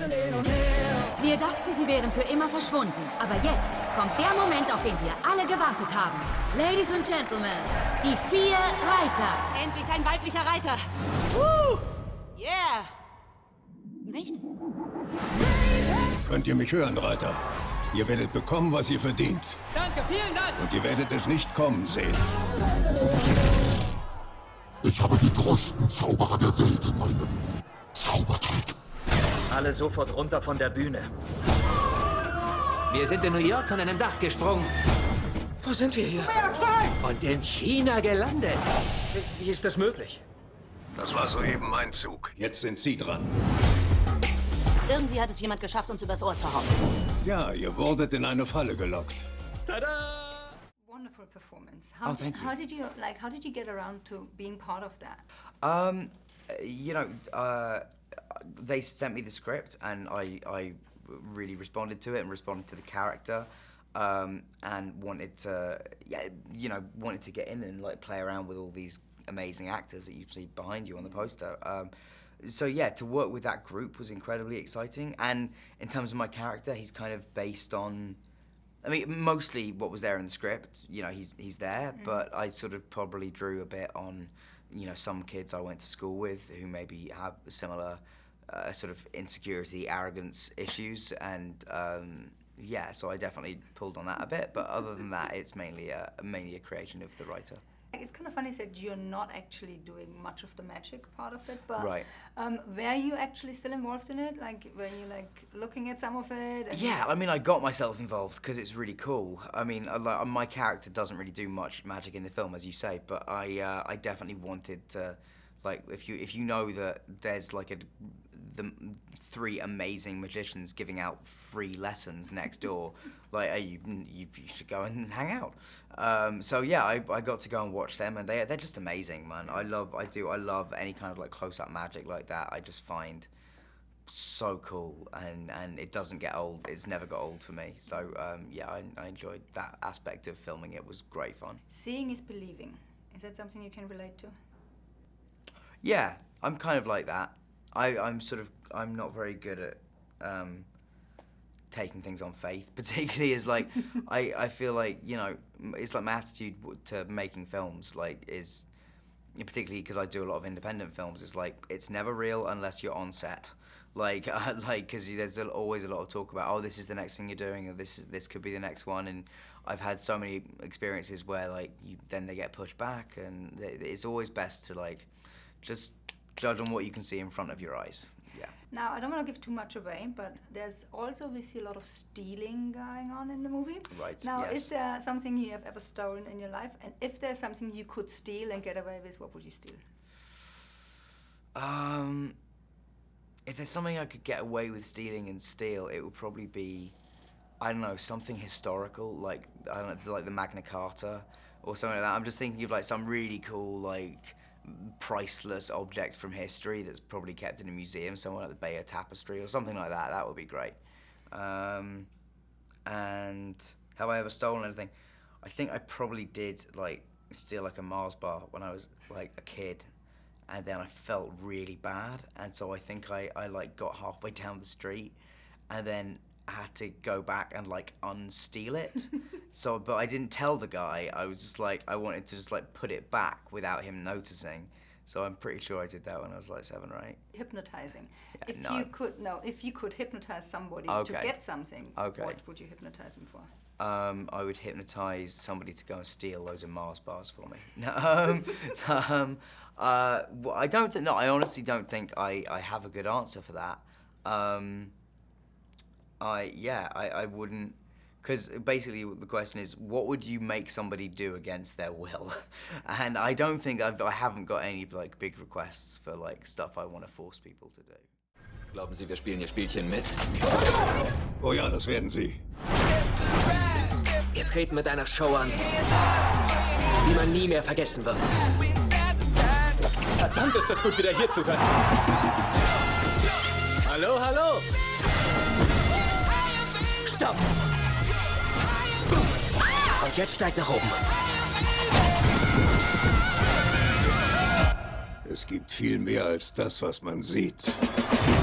Wir dachten, sie wären für immer verschwunden. Aber jetzt kommt der Moment, auf den wir alle gewartet haben. Ladies and Gentlemen, die 4 Reiter. Endlich ein weiblicher Reiter. Yeah. Nicht? Könnt ihr mich hören, Reiter? Ihr werdet bekommen, was ihr verdient. Danke, vielen Dank. Und ihr werdet es nicht kommen sehen. Ich habe die größten Zauberer der Welt in meinem Zaubertrick. Alle sofort runter von der Bühne. Wir sind in New York von einem Dach gesprungen. Wo sind wir hier? Und in China gelandet. Wie ist das möglich? Das war soeben mein Zug. Jetzt sind Sie dran. Irgendwie hat es jemand geschafft, uns übers Ohr zu hauen. Ja, ihr wurdet in eine Falle gelockt. Tada! Wonderful performance. Thank you. How did you get around to being part of that? They sent me the script and I really responded to it and responded to the character, and wanted to get in and like play around with all these amazing actors that you see behind you on the poster. So yeah, to work with that group was incredibly exciting. And in terms of my character, he's kind of based on, I mean, mostly what was there in the script. You know, he's there, but I sort of probably drew a bit on, you know, some kids I went to school with who maybe have similar sort of insecurity, arrogance issues, and yeah, so I definitely pulled on that a bit. But other than that, it's mainly a creation of the writer. It's kind of funny that you're not actually doing much of the magic part of it, but Right. Were you actually still involved in it? Like, were you like looking at some of it? And Yeah, I mean, I got myself involved because it's really cool. I mean, my character doesn't really do much magic in the film, as you say, but I definitely wanted to, like, if you know that there's like the 3 amazing magicians giving out free lessons next door, like you should go and hang out. So yeah, I got to go and watch them, and they're just amazing, man. I love any kind of like close-up magic like that. I just find so cool, and it doesn't get old. It's never got old for me. So yeah, I enjoyed that aspect of filming. It was great fun. Seeing is believing. Is that something you can relate to? Yeah, I'm kind of like that. I'm not very good at taking things on faith, particularly as like, I feel like, you know, it's like my attitude to making films, like, is, particularly because I do a lot of independent films, it's like, it's never real unless you're on set. Like, because there's always a lot of talk about, oh, this is the next thing you're doing, or this could be the next one, and I've had so many experiences where, like, then they get pushed back, and it's always best to, like, just judge on what you can see in front of your eyes. Yeah. Now, I don't want to give too much away, but there's also, we see a lot of stealing going on in the movie. Right, now, yes. Is there something you have ever stolen in your life? And if there's something you could steal and get away with, what would you steal? If there's something I could get away with stealing and steal, it would probably be, I don't know, something historical, like, I don't know, like the Magna Carta or something like that. I'm just thinking of like some really cool, like, priceless object from history that's probably kept in a museum somewhere, like the Bayeux Tapestry or something like that. That would be great. And have I ever stolen anything? I think I probably did, like, steal like a Mars bar when I was like a kid, and then I felt really bad, and so I think I like got halfway down the street and then had to go back and like unsteal it. So, but I didn't tell the guy. I was just like, I wanted to just like put it back without him noticing. So I'm pretty sure I did that when I was like 7 or 8. Hypnotizing. Yeah, if you could hypnotise somebody Okay. to get something, Okay. what would you hypnotise them for? I would hypnotise somebody to go and steal loads of Mars bars for me. I don't think. No, I honestly don't think I have a good answer for that. I wouldn't, because basically the question is, what would you make somebody do against their will? And I don't think I haven't got any like big requests for like stuff I want to force people to do. Glauben Sie, wir spielen Ihr Spielchen mit? Oh ja, das werden Sie. Wir treten mit einer Show an, die man nie mehr vergessen wird. Verdammt, ist das gut, wieder hier zu sein. Hallo, hallo! Stopp! Und jetzt steigt nach oben. Es gibt viel mehr als das, was man sieht.